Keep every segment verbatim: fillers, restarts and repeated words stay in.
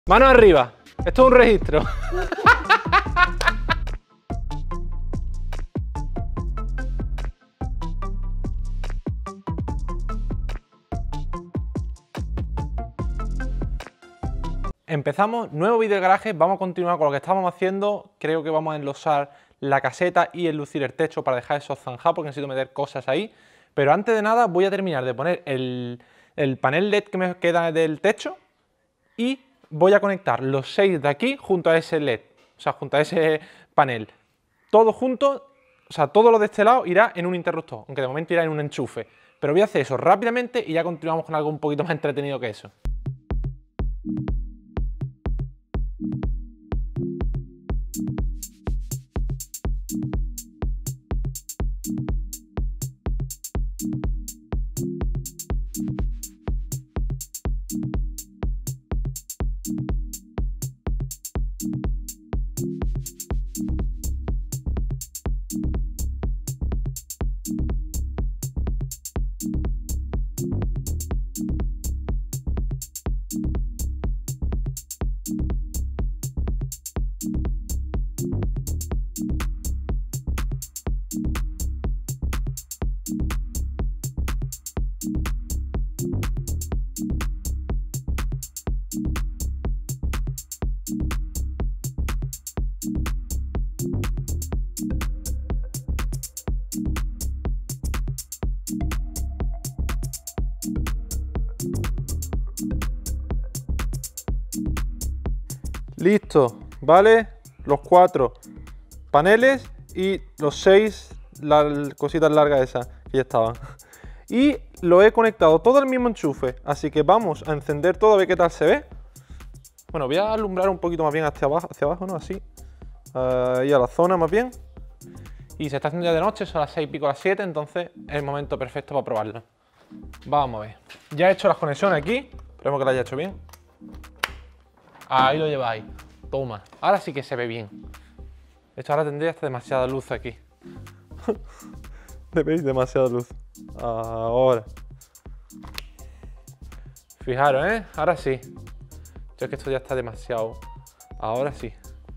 Mano arriba. Esto es un registro. Empezamos, nuevo vídeo de garaje, vamos a continuar con lo que estábamos haciendo. Creo que vamos a enlosar la caseta y enlucir el techo para dejar esos zanjados porque necesito meter cosas ahí. Pero antes de nada voy a terminar de poner el, el panel L E D que me queda del techo y voy a conectar los seis de aquí junto a ese L E D, o sea, junto a ese panel. Todo junto, o sea, todo lo de este lado irá en un interruptor, aunque de momento irá en un enchufe. Pero voy a hacer eso rápidamente y ya continuamos con algo un poquito más entretenido que eso. Listo, ¿vale? Los cuatro paneles y los seis las cositas largas esas que ya estaban. Y lo he conectado todo al mismo enchufe, así que vamos a encender todo a ver qué tal se ve. Bueno, voy a alumbrar un poquito más bien hacia abajo, hacia abajo, ¿no? Así. Ahí a la zona más bien. Y se está haciendo ya de noche, son las seis y pico, las siete, entonces es el momento perfecto para probarlo. Vamos a ver. Ya he hecho las conexiones aquí, esperemos que lo haya hecho bien. Ahí lo lleváis. Toma. Ahora sí que se ve bien. Esto ahora tendría hasta demasiada luz aquí. ¿Veis? Demasiada luz. Ahora. Fijaros, ¿eh? Ahora sí. Yo es que esto ya está demasiado. Ahora sí.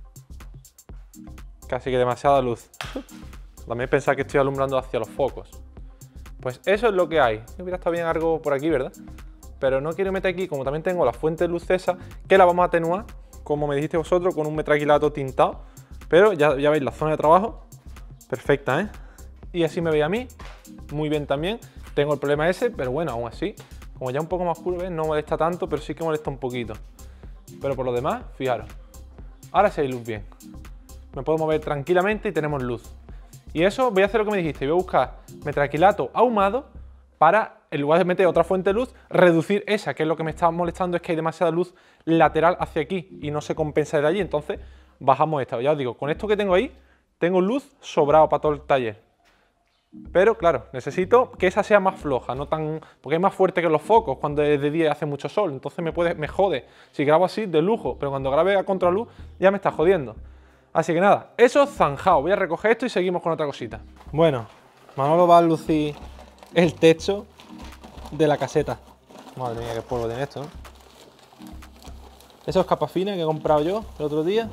Casi que demasiada luz. También pensar que estoy alumbrando hacia los focos. Pues eso es lo que hay. Hubiera estado bien algo por aquí, ¿verdad? Pero no quiero meter aquí, como también tengo la fuente de luz esa, que la vamos a atenuar, como me dijiste vosotros, con un metraquilato tintado. Pero ya, ya veis la zona de trabajo, perfecta, ¿eh? Y así me veis a mí, muy bien también. Tengo el problema ese, pero bueno, aún así, como ya un poco más oscuro, ¿ves? No molesta tanto, pero sí que molesta un poquito. Pero por lo demás, fijaros, ahora sí hay luz bien. Me puedo mover tranquilamente y tenemos luz. Y eso, voy a hacer lo que me dijiste, voy a buscar metraquilato ahumado para, en lugar de meter otra fuente de luz, reducir esa, que es lo que me está molestando, es que hay demasiada luz lateral hacia aquí y no se compensa de allí, entonces bajamos esta. Ya os digo, con esto que tengo ahí, tengo luz sobrado para todo el taller. Pero claro, necesito que esa sea más floja, no tan, porque es más fuerte que los focos cuando es de día y hace mucho sol, entonces me, puede, me jode. Si grabo así, de lujo, pero cuando grabe a contraluz ya me está jodiendo. Así que nada, eso es zanjado. Voy a recoger esto y seguimos con otra cosita. Bueno, Manolo va a lucir el techo de la caseta. Madre mía, qué polvo tiene esto, ¿no? Eso es capa fina que he comprado yo el otro día.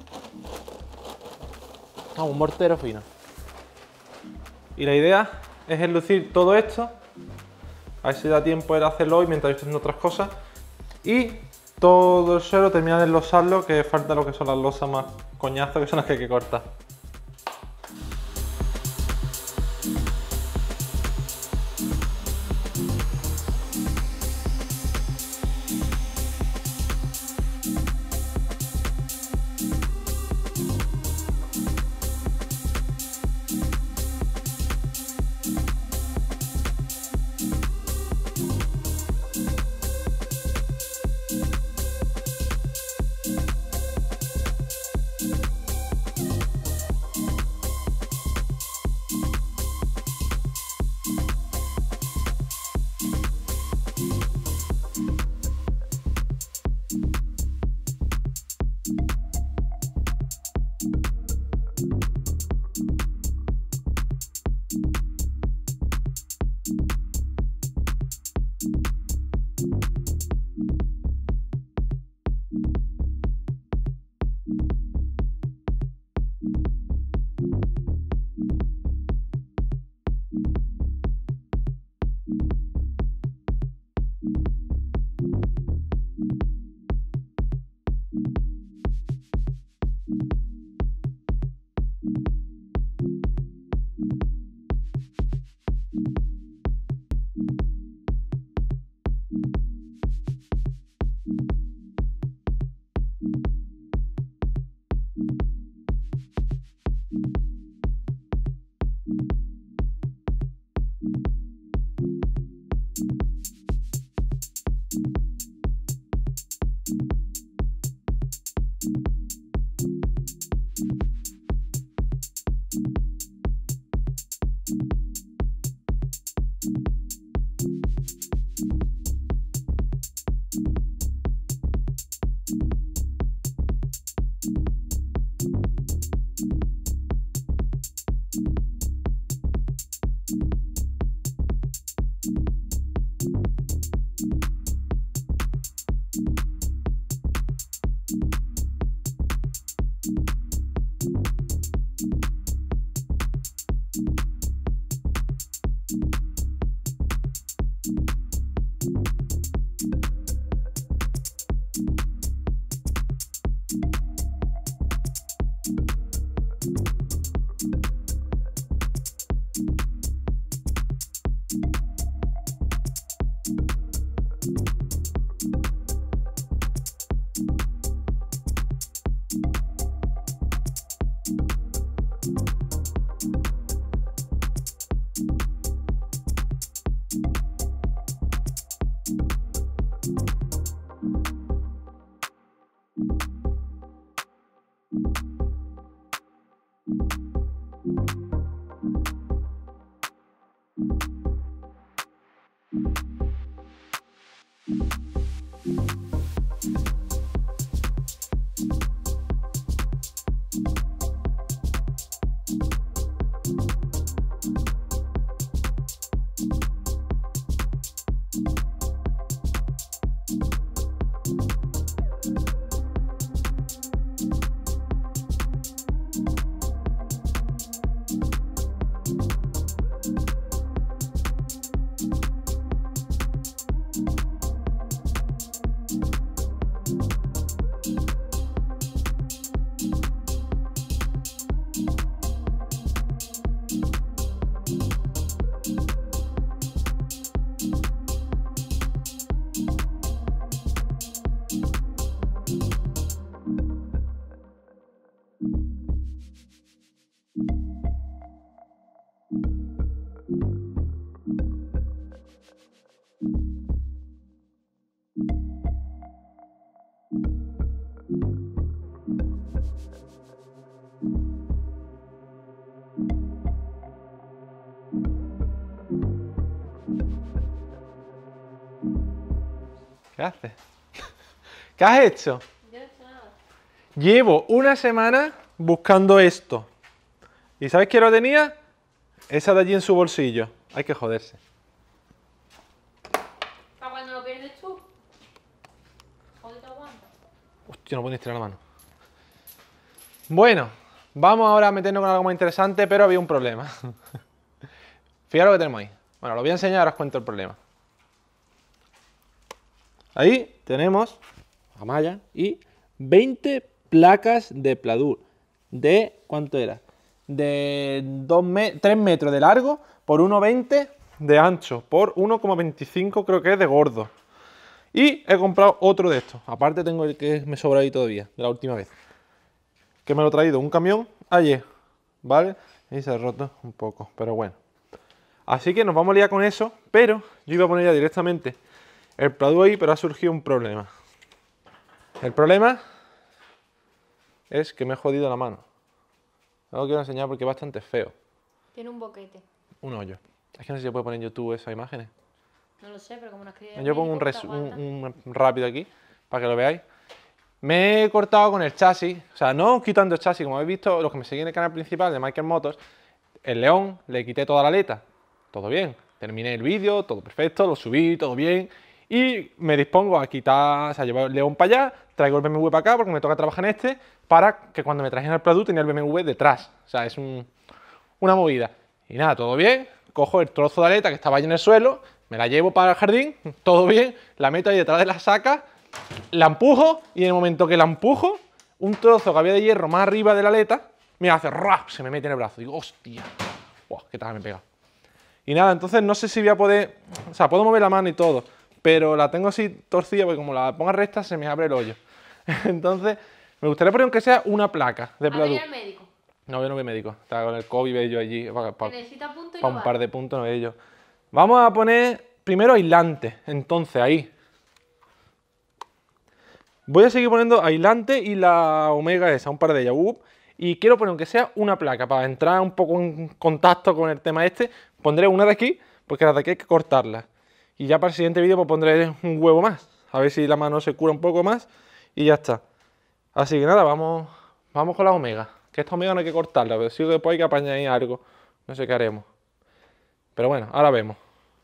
Ah, un mortero fino. Y la idea es enlucir todo esto. A ver si da tiempo de hacerlo hoy mientras yo estoy haciendo otras cosas. Y todo el suelo terminar de enlosarlo, que falta lo que son las losas más coñazos, que son las que hay que cortar. ¿Qué haces? ¿Qué has hecho? Yo no he hecho nada. Llevo una semana buscando esto. ¿Y sabes quién lo tenía? Esa de allí en su bolsillo. Hay que joderse. ¿Para cuando lo pierdes tú? ¿Cuándo te aguantas? Hostia, no puedo ni estirar la mano. Bueno, vamos ahora a meternos con algo más interesante, pero había un problema. Fijaros lo que tenemos ahí. Bueno, lo voy a enseñar, ahora os cuento el problema. Ahí tenemos a malla y veinte placas de pladur. ¿De cuánto era? De dos me tres metros de largo por uno coma veinte de ancho, por uno coma veinticinco creo que es de gordo. Y he comprado otro de estos. Aparte tengo el que me sobra ahí todavía, de la última vez. Que me lo he traído un camión ayer, ¿vale? Y se ha roto un poco, pero bueno. Así que nos vamos a liar con eso, pero yo iba a poner ya directamente el pladur ahí, pero ha surgido un problema. El problema es que me he jodido la mano. No lo quiero enseñar porque es bastante feo. Tiene un boquete. Un hoyo. Es que no sé si se puede poner en YouTube esas imágenes. No lo sé, pero como no escribí. Yo pongo un, res, un, un rápido aquí, para que lo veáis. Me he cortado con el chasis, o sea, no quitando el chasis, como habéis visto, los que me seguís en el canal principal de Michael Motors, el León, le quité toda la aleta, todo bien. Terminé el vídeo, todo perfecto, lo subí, todo bien. Y me dispongo a quitar, o sea, llevar el León para allá, traigo el B M W para acá porque me toca trabajar en este, para que cuando me traigan el producto tenga el B M W detrás. O sea, es un, una movida. Y nada, todo bien, cojo el trozo de aleta que estaba ahí en el suelo, me la llevo para el jardín, todo bien, la meto ahí detrás de la saca, la empujo y en el momento que la empujo, un trozo que había de hierro más arriba de la aleta, me hace ¡rap! Se me mete en el brazo. Digo, hostia, ¡buah! ¡Qué tal me pega! Y nada, entonces no sé si voy a poder, o sea, puedo mover la mano y todo, pero la tengo así torcida porque como la ponga recta se me abre el hoyo. Entonces, me gustaría poner aunque sea una placa de pladur. ¿A ver al médico? No, yo no voy médico, está con el COVID yo allí, para, para, Necesita punto y para no un va. par de puntos no veo yo. Vamos a poner primero aislante, entonces ahí. Voy a seguir poniendo aislante y la omega esa, un par de ellas. Uh, y quiero poner aunque sea una placa para entrar un poco en contacto con el tema este. Pondré una de aquí, porque las de aquí hay que cortarlas. Y ya para el siguiente vídeo pues pondré un huevo más. A ver si la mano se cura un poco más y ya está. Así que nada, vamos, vamos con la omega. Que esta omega no hay que cortarla, pero sí que después hay que apañar ahí algo. No sé qué haremos. Pero bueno, ahora vemos.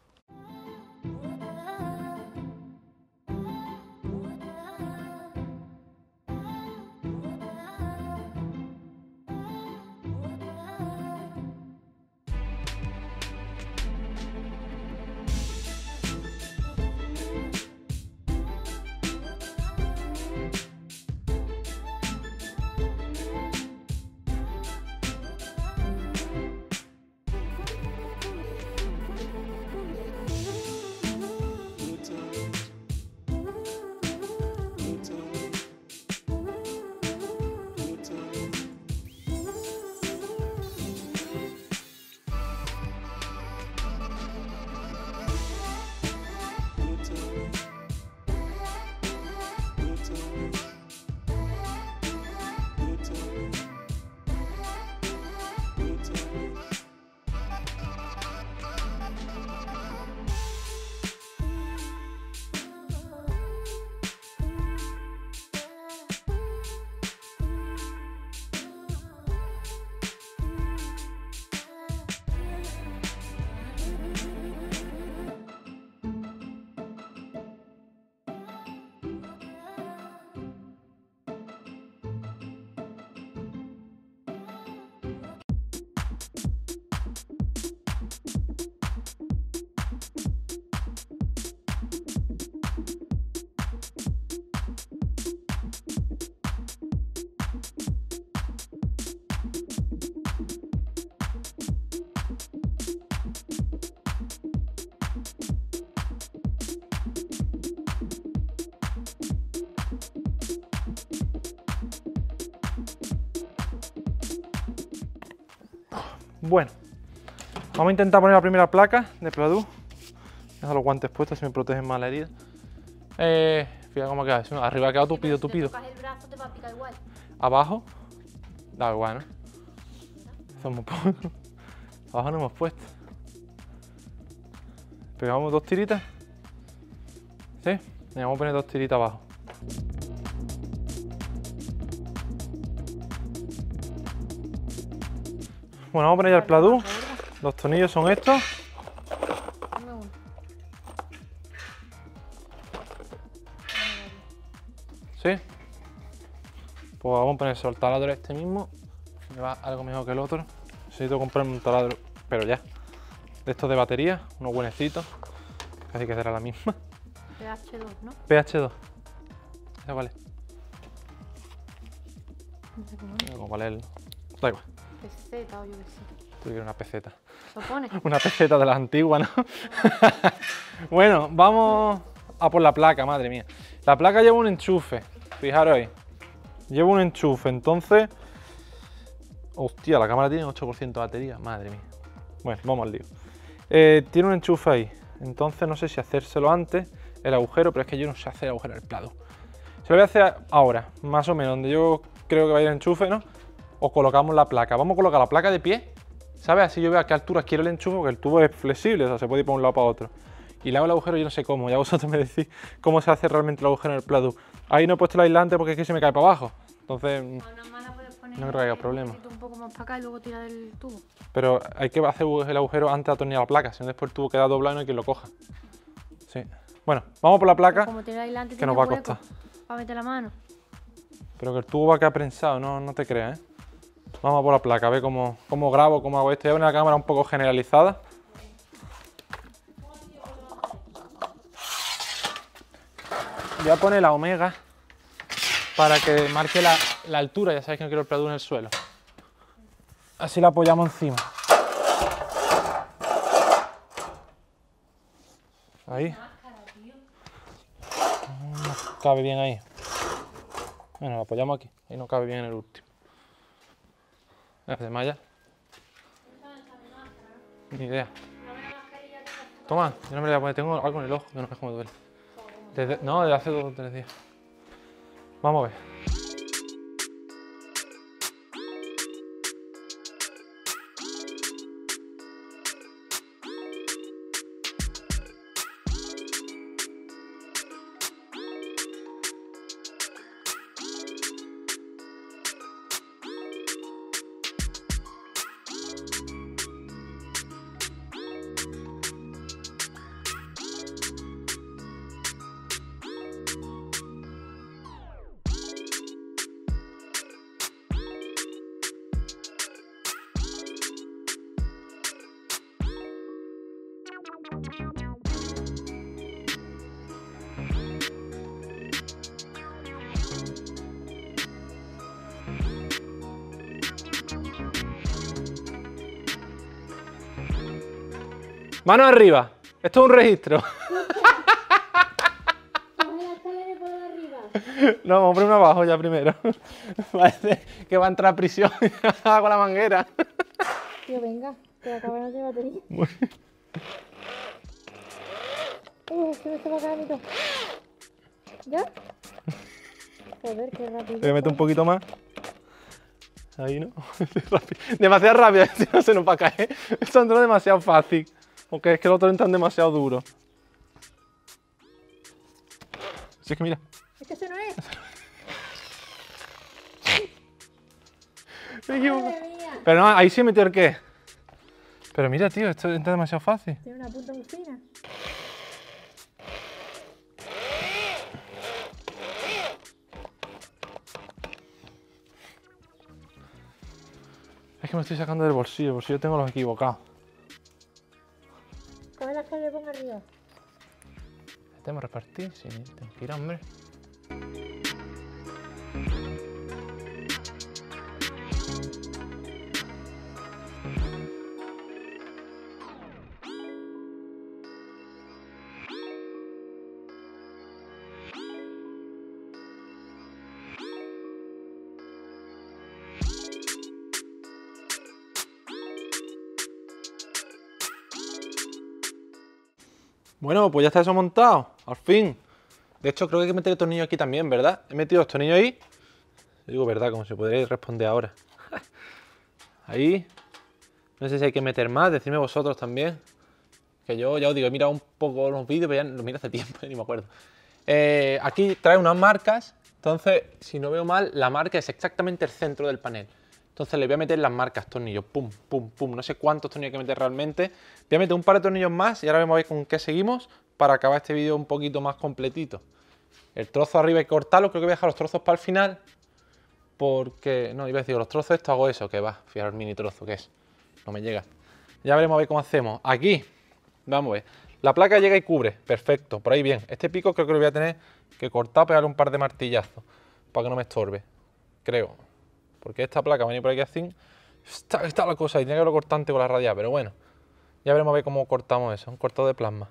Bueno, vamos a intentar poner la primera placa de Pladu. Dejo los guantes puestos, si me protegen más la herida. Eh, fíjate cómo queda. Arriba ha quedado tupido, tupido. Si te tocas el brazo te va a picar igual. Abajo, da igual, ¿no? Somos pocos. Abajo no hemos puesto. Pegamos dos tiritas. ¿Sí? Y vamos a poner dos tiritas abajo. Bueno, vamos a poner ya el Pladu. Los tornillos son estos. Dame uno. ¿Sí? Pues vamos a poner el taladro este mismo. Me va algo mejor que el otro. Necesito comprarme un taladro, pero ya. De estos de batería, unos buenecitos. Casi que será la misma. P H dos, ¿no? P H dos. Esa vale. No sé cómo No sé cómo valerlo. Da igual. es. Peseta o yo qué sé. Tú quieres una peseta. ¿Lo pone? Una peseta de las antiguas, ¿no? Bueno, vamos a por la placa, madre mía. La placa lleva un enchufe, fijaros ahí. Lleva un enchufe, entonces... Hostia, la cámara tiene ocho por ciento de batería, madre mía. Bueno, vamos al lío. Eh, tiene un enchufe ahí, entonces no sé si hacérselo antes, el agujero, pero es que yo no sé hacer el agujero del Pladu. Se lo voy a hacer ahora, más o menos, donde yo creo que va a ir el enchufe, ¿no? O colocamos la placa. Vamos a colocar la placa de pie, ¿sabes? Así yo veo a qué altura quiero el enchufe, porque el tubo es flexible, o sea, se puede ir para un lado para otro. Y le hago el agujero, yo no sé cómo, ya vosotros me decís cómo se hace realmente el agujero en el Pladu. Ahí no he puesto el aislante porque es que se me cae para abajo, entonces A una mala puedes poner no creo que haya problema. un poquito un poco más para acá y luego tirar el tubo. Pero hay que hacer el agujero antes de atornillar la placa, si no después el tubo queda doblado y no hay quien lo coja. Sí. Bueno, vamos por la placa, Como tiene aislante, que nos tiene va a hueco costar. para meter la mano. Pero que el tubo va a quedar prensado, no, no te creas, ¿eh? Vamos a por la placa, a ver cómo, cómo grabo, cómo hago esto. Voy a poner la cámara un poco generalizada. Voy a poner la omega para que marque la, la altura. Ya sabéis que no quiero el Pladu en el suelo. Así la apoyamos encima. Ahí. No cabe bien ahí. Bueno, lo apoyamos aquí. Ahí no cabe bien en el último. ¿De malla? Ni idea. Toma, yo no me la voy a poner. Tengo algo en el ojo que no es como duele. Desde, no, desde hace dos o tres días. Vamos a ver. Manos arriba. Esto es un registro. No, vamos a poner uno abajo ya primero. Parece que va a entrar a prisión con la manguera. Tío, venga, que acabaron de batería. Uh, se me está bacánito. ¿Ya? Joder, qué rápido. Le meto un poquito más. Ahí, ¿no? Demasiado rápido, si no se nos va a caer. Esto entró demasiado fácil. Porque es que los otros entran demasiado duros. Si es que mira. Es que ese no es. Me equivoco. Madre mía. Pero no, ahí sí he metido el qué. Pero mira, tío, esto entra demasiado fácil. Tiene una punta muy fina. Es que me estoy sacando del bolsillo, el bolsillo tengo los equivocados. Coge las que le pongo arriba. Tenemos que repartir, sí, tengo que ir, hombre. Bueno, pues ya está eso montado, al fin. De hecho, creo que hay que meter el tornillo aquí también, ¿verdad? He metido los tornillos ahí. Digo verdad, como se podría responder ahora. Ahí. No sé si hay que meter más, decidme vosotros también. Que yo ya os digo, he mirado un poco los vídeos, pero ya los miro hace tiempo, ni me acuerdo. Eh, aquí trae unas marcas, entonces, si no veo mal, la marca es exactamente el centro del panel. Entonces le voy a meter las marcas, tornillos, pum, pum, pum. No sé cuántos tornillos hay que meter realmente. Voy a meter un par de tornillos más y ahora vamos a ver con qué seguimos para acabar este vídeo un poquito más completito. El trozo arriba hay que cortarlo, creo que voy a dejar los trozos para el final. Porque, no, iba a decir, los trozos esto hago eso, que va, fijaros el mini trozo que es. No me llega. Ya veremos a ver cómo hacemos. Aquí, vamos a ver. La placa llega y cubre, perfecto, por ahí bien. Este pico creo que lo voy a tener que cortar, pegarle un par de martillazos para que no me estorbe, creo. Porque esta placa va a venir por aquí así. Está, está la cosa ahí, tiene que haberlo cortante con la radial, pero bueno. Ya veremos a ver cómo cortamos eso, un cortado de plasma.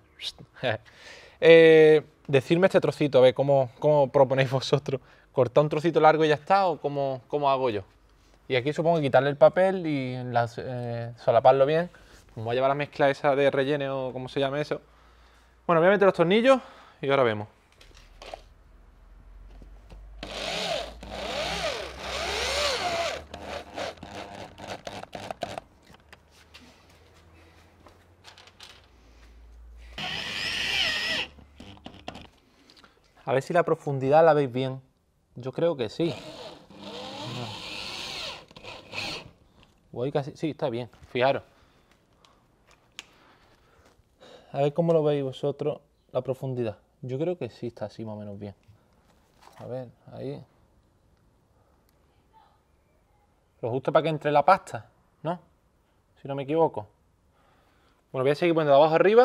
eh, decidme este trocito, a ver cómo, cómo proponéis vosotros. ¿Cortar un trocito largo y ya está o cómo, cómo hago yo? Y aquí supongo que quitarle el papel y las, eh, solaparlo bien. Me voy a llevar la mezcla esa de relleno o como se llame eso. Bueno, voy a meter los tornillos y ahora vemos. A ver si la profundidad la veis bien. Yo creo que sí. Voy casi... Sí, está bien, fijaros. A ver cómo lo veis vosotros, la profundidad. Yo creo que sí está así más o menos bien. A ver, ahí. Lo justo para que entre la pasta, ¿no? Si no me equivoco. Bueno, voy a seguir poniendo de abajo arriba.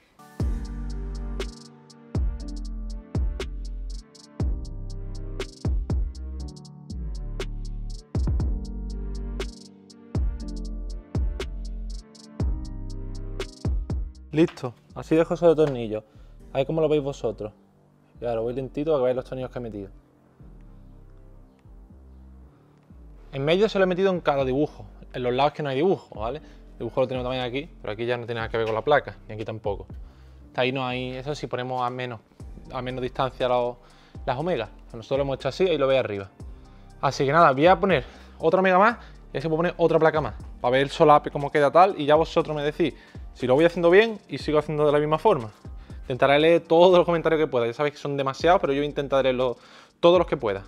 Listo, así dejo eso de tornillos. A ver cómo lo veis vosotros. Y ahora voy lentito para que veáis los tornillos que he metido. En medio se lo he metido en cada dibujo. En los lados que no hay dibujo, ¿vale? El dibujo lo tenemos también aquí, pero aquí ya no tiene nada que ver con la placa, ni aquí tampoco. Ahí no hay, eso si ponemos a menos, a menos distancia los, las omegas. Nosotros lo hemos hecho así, ahí lo veis arriba. Así que nada, voy a poner otra omega más y así puedo poner otra placa más, para ver el solape cómo queda tal, y ya vosotros me decís si lo voy haciendo bien y sigo haciendo de la misma forma. Intentaré leer todos los comentarios que pueda, ya sabéis que son demasiados, pero yo intentaré leerlos todos los que pueda.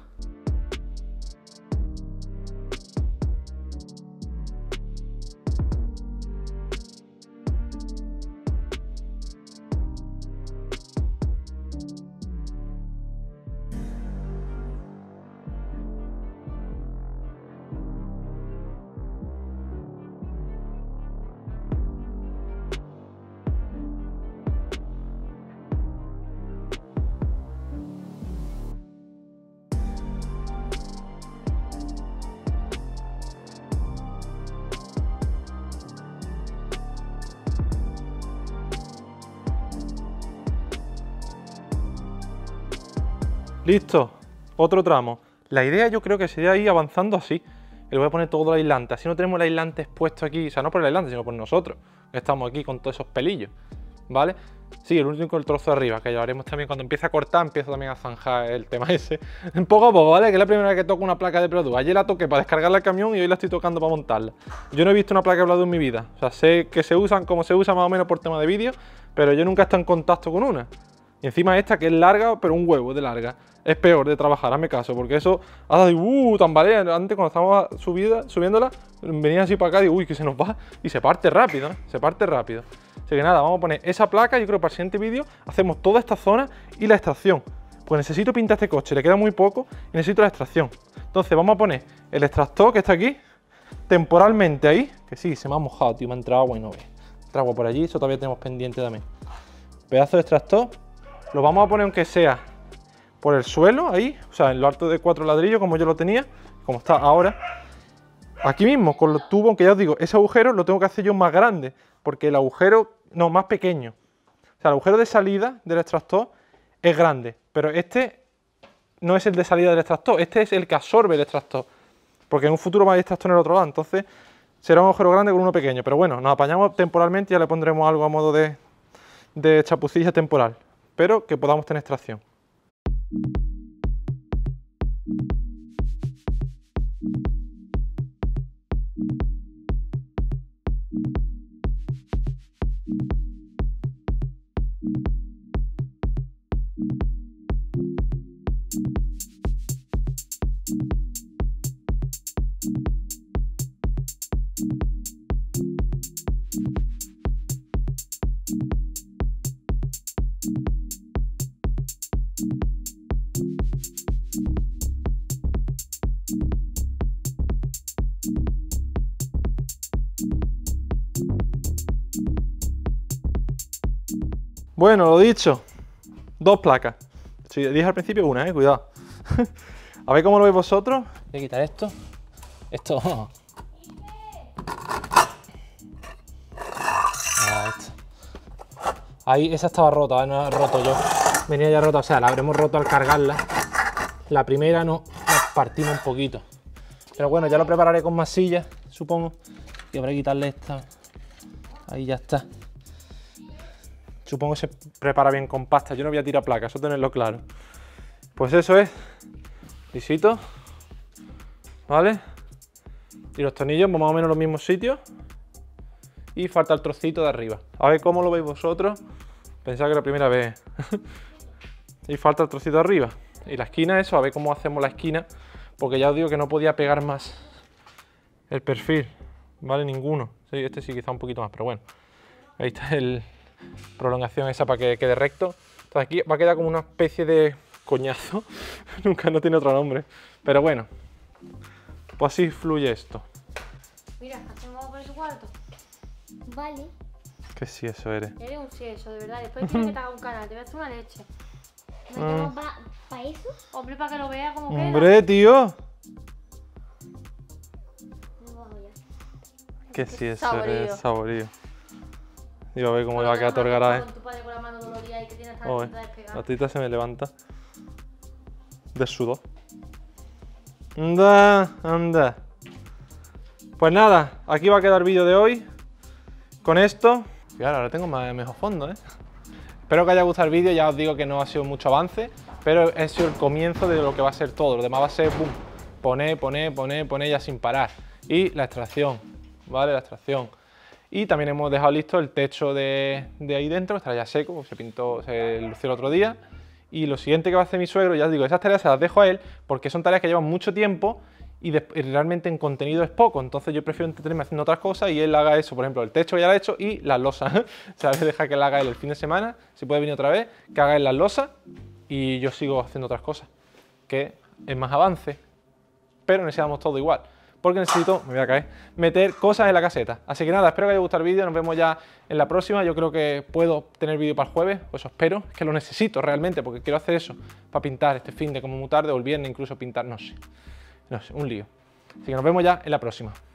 Listo, otro tramo. La idea yo creo que sería ir avanzando así. Le voy a poner todo el aislante, así no tenemos el aislante expuesto aquí, o sea, no por el aislante, sino por nosotros, que estamos aquí con todos esos pelillos, ¿vale? Sí, el único el trozo de arriba, que llevaremos también cuando empiece a cortar, empiezo también a zanjar el tema ese. Poco a poco, ¿vale? Que es la primera vez que toco una placa de Play-Doh. Ayer la toqué para descargarla al camión y hoy la estoy tocando para montarla. Yo no he visto una placa de Play-Doh en mi vida, o sea, sé que se usan como se usa más o menos por tema de vídeo, pero yo nunca he estado en contacto con una. Y encima esta que es larga, pero un huevo de larga. Es peor de trabajar, hazme caso, porque eso hace uh, tambalea. Antes cuando estábamos subida, subiéndola, venía así para acá y digo, uy, que se nos va. Y se parte rápido, ¿eh? Se parte rápido. Así que nada, vamos a poner esa placa. Yo creo que para el siguiente vídeo hacemos toda esta zona y la extracción. Pues necesito pintar este coche, le queda muy poco y necesito la extracción. Entonces vamos a poner el extractor que está aquí, temporalmente ahí. Que sí, se me ha mojado, tío, me ha entrado agua y no ve. Entra agua por allí, eso todavía tenemos pendiente también. Pedazo de extractor. Lo vamos a poner aunque sea por el suelo, ahí, o sea, en lo alto de cuatro ladrillos, como yo lo tenía, como está ahora. Aquí mismo, con los tubos, aunque ya os digo, ese agujero lo tengo que hacer yo más grande, porque el agujero, no, más pequeño. O sea, el agujero de salida del extractor es grande, pero este no es el de salida del extractor, este es el que absorbe el extractor, porque en un futuro va a ir extractor en el otro lado, entonces será un agujero grande con uno pequeño, pero bueno, nos apañamos temporalmente y ya le pondremos algo a modo de, de chapucilla temporal, pero que podamos tener extracción. Bueno, lo dicho, dos placas. Si dije al principio una, eh, cuidado. A ver cómo lo veis vosotros. Voy a quitar esto. Esto. Oh. Ah, esto. Ahí, esa estaba rota, no la he roto yo. Venía ya rota, o sea, la habremos roto al cargarla. La primera no, la partimos un poquito. Pero bueno, ya lo prepararé con masilla, supongo. Y habrá que quitarle esta. Ahí ya está. Supongo que se prepara bien con pasta. Yo no voy a tirar placas, eso tenerlo claro. Pues eso es. Lisito. ¿Vale? Y los tornillos, pues más o menos en los mismos sitios. Y falta el trocito de arriba. A ver cómo lo veis vosotros. Pensaba que era la primera vez. Y falta el trocito de arriba. Y la esquina, eso, a ver cómo hacemos la esquina. Porque ya os digo que no podía pegar más el perfil. ¿Vale? Ninguno. Sí, este sí quizá un poquito más, pero bueno. Ahí está el... prolongación esa para que quede recto. Entonces aquí va a quedar como una especie de coñazo. Nunca, no tiene otro nombre. Pero bueno, pues así fluye esto. Mira, hacemos por su cuarto. Vale. Que sí, eso eres. Eres un sí, eso, de verdad. Después tienes que te haga un canal, te voy a hacer una leche. ¿Para pa, pa eso? Hombre, para que lo vea como queda. ¡Hombre, tío! No vamos ya. Que sí, eso Saborío. eres saborío. Y a ver cómo le va a quedar torgará, eh. Con tu padre con la mano dolorida y que tienes tan Oye, despegada. la tita se me levanta de sudor. Anda, anda. Pues nada, aquí va a quedar el vídeo de hoy. Con esto. Y ahora, ahora tengo más, mejor fondo, ¿eh? Espero que haya gustado el vídeo. Ya os digo que no ha sido mucho avance. pero es el comienzo de lo que va a ser todo. Lo demás va a ser, boom, poner, poner, poner, poner ya sin parar. Y la extracción, ¿vale? La extracción. Y también hemos dejado listo el techo de, de ahí dentro, estará ya seco, se pintó, se lució el otro día. Y lo siguiente que va a hacer mi suegro, ya os digo, esas tareas se las dejo a él porque son tareas que llevan mucho tiempo y, de, y realmente en contenido es poco. Entonces yo prefiero entretenerme haciendo otras cosas y él haga eso, por ejemplo, el techo ya lo ha hecho y las losas. ¿Sabes? Deja que él haga él el fin de semana, si puede venir otra vez, que haga él las losas y yo sigo haciendo otras cosas, que es más avance, pero necesitamos todo igual. Porque necesito, me voy a caer, meter cosas en la caseta. Así que nada, espero que os haya gustado el vídeo, nos vemos ya en la próxima. Yo creo que puedo tener vídeo para el jueves, pues eso espero, es que lo necesito realmente, porque quiero hacer eso, para pintar este fin de como muy tarde, o el viernes incluso pintar, no sé, no sé, un lío. Así que nos vemos ya en la próxima.